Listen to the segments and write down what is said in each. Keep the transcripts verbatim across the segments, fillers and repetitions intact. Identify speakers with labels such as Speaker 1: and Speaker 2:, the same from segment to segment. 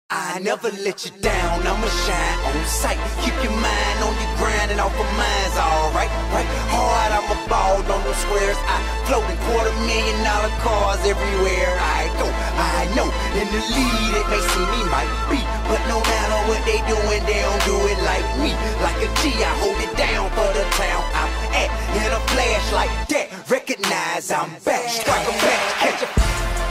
Speaker 1: I never let you down, I'ma shine on sight. Keep your mind on your grind and off of mine's alright, right? Hard, I'ma ball on them squares. I float in quarter million dollar cars everywhere I go. I know, in the lead it may seem me might be, but no matter what they doing, they don't do it like me. Like a G, I hold it down for the town I'm at. In a flash like that, recognize I'm back. Strike 'em back, catch a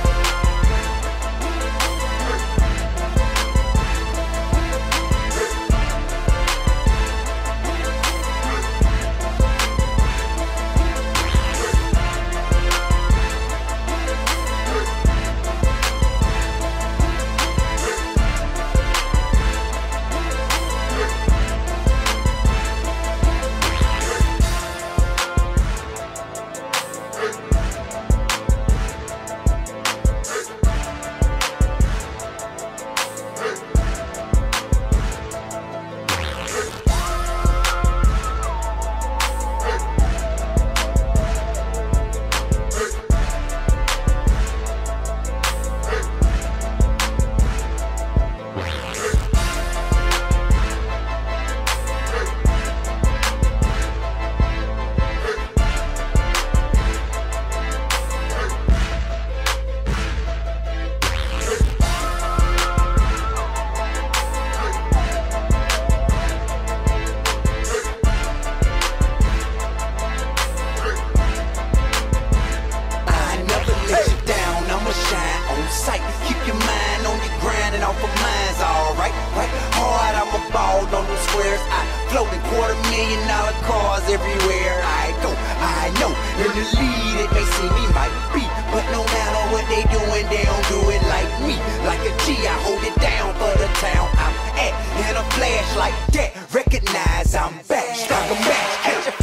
Speaker 1: floating quarter million dollar cars everywhere I go. I know, in the lead it may seem me might be, but no matter what they doing, they don't do it like me. Like a G, I hold it down for the town I'm at. In a flash like that, recognize I'm back. Strike 'em back, catch a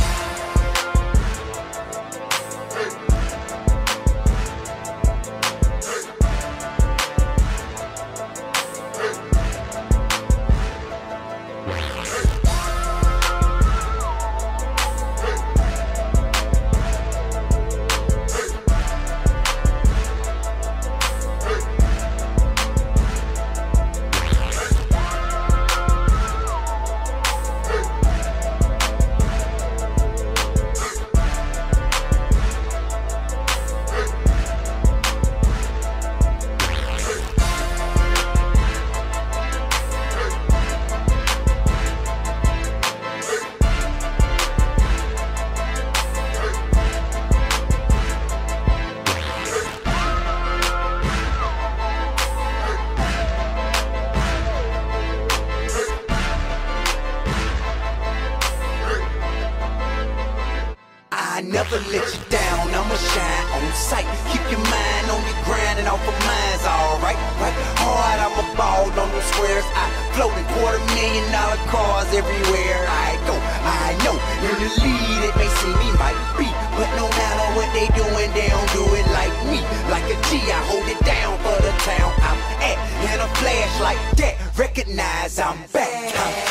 Speaker 1: I never let you down, I'ma shine on sight. Keep your mind on your grind and off of mine's alright, right? Hard, I'ma ball on them squares. I float in quarter million dollar cars everywhere I go. I know, in the lead it may seem me might be, but no matter what they doing, they don't do it like me. Like a G, I hold it down for the town I'm at. In a flash like that, recognize I'm back. I'm